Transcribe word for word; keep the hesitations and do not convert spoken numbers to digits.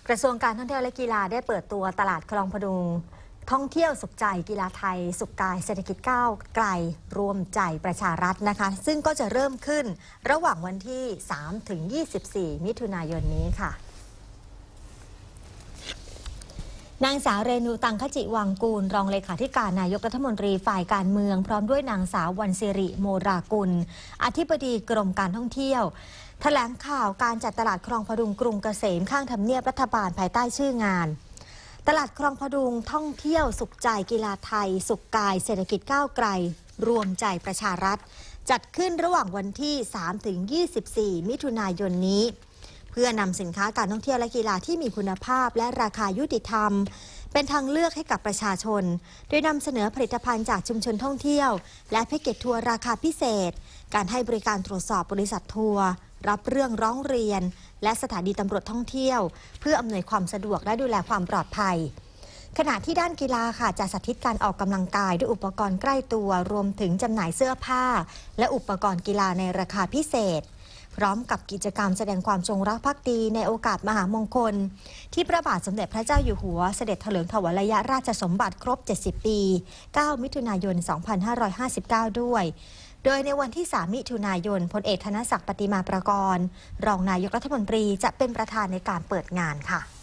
กระทรวงการท่องเที่ยวและกีฬาได้เปิดตัวตลาดคลองพดุงท่องเที่ยวสุขใจกีฬาไทยสุขกายเศรษฐกิจก้าวไกลรวมใจประชารัฐนะคะซึ่งก็จะเริ่มขึ้นระหว่างวันที่ สามถึงยี่สิบสี่ มิถุนายนนี้ค่ะนางสาวเรนูตังคจิวังกูลรองเลขาธิการนายกรัฐมนตรีฝ่ายการเมืองพร้อมด้วยนางสาววรรณศิริโมรากุลอธิบดีกรมการท่องเที่ยวแถลงข่าวการจัดตลาดคลองพดุงกรุงเกษมข้างทำเนียบรัฐบาลภายใต้ชื่องานตลาดคลองพดุงท่องเที่ยวสุขใจกีฬาไทยสุขกายเศรษฐกิจก้าวไกลรวมใจประชารัฐจัดขึ้นระหว่างวันที่ สามถึงยี่สิบสี่ มิถุนายนนี้เพื่อนำสินค้าการท่องเที่ยวและกีฬาที่มีคุณภาพและราคายุติธรรมเป็นทางเลือกให้กับประชาชนโดยนำเสนอผลิตภัณฑ์จากชุมชนท่องเที่ยวและแพ็กเกจทัวร์ราคาพิเศษการให้บริการตรวจสอบบริษัททัวร์รับเรื่องร้องเรียนและสถานีตำรวจท่องเที่ยวเพื่ออำนวยความสะดวกและดูแลความปลอดภัยขณะที่ด้านกีฬาค่ะจะสาธิตการออกกำลังกายด้วยอุปกรณ์ใกล้ตัวรวมถึงจำหน่ายเสื้อผ้าและอุปกรณ์กีฬาในราคาพิเศษพร้อมกับกิจกรรมแสดงความจงรักภักดีในโอกาสมหามงคลที่พระบาทสมเด็จพระเจ้าอยู่หัวเสด็จเถลิงถวัลยราชสมบัติครบเจ็ดสิบปีเก้ามิถุนายนสองพันห้าร้อยห้าสิบเก้าด้วยโดยในวันที่สามมิถุนายนพลเอกธนศักดิ์ปฏิมาประกรณ์รองนายกรัฐมนตรีจะเป็นประธานในการเปิดงานค่ะ